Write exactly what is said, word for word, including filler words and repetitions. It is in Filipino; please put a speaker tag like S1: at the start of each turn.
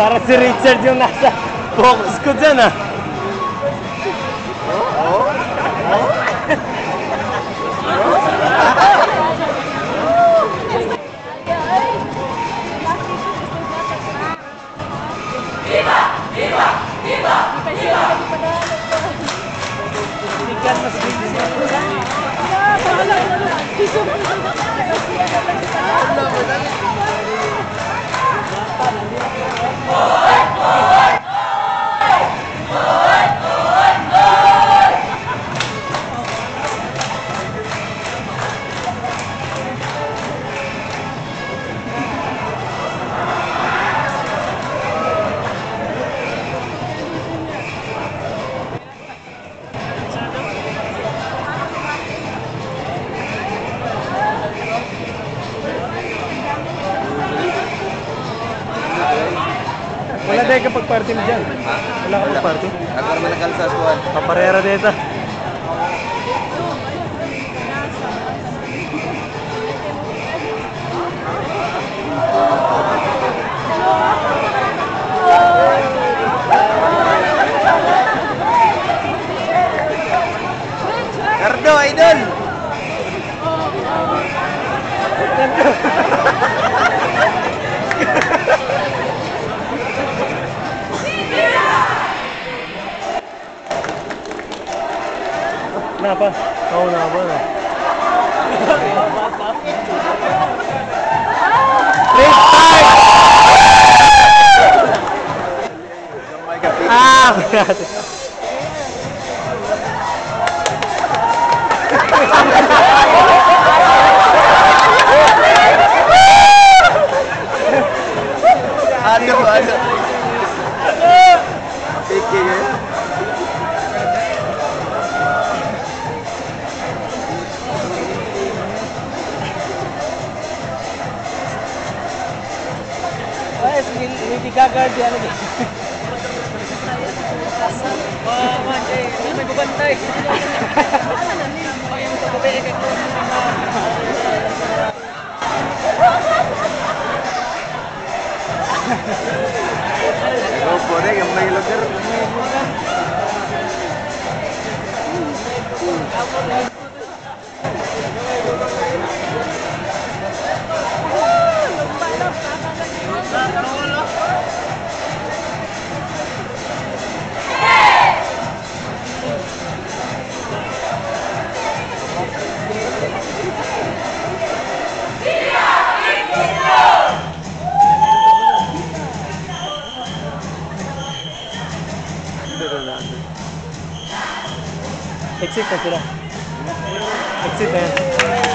S1: Para si Richard yung nasa focus ko dyan ah. Oh? Oh?
S2: Viva! Viva! Viva!
S1: Ikan mas wala dahil kapag party mo dyan. Wala kapag party.
S3: Ako naman nagkalsasuan.
S1: Paparera dito.
S3: Cardo, idol!
S1: Kenapa? Kau kenapa? Restart! Ah, berarti.
S3: Aduh, aduh. Pikir ya.
S1: Lady Gaga dia lagi. Wah, manjay, may bubantay.
S3: Go for it, yang may lugar.
S1: Exit na sila. Exit na yan.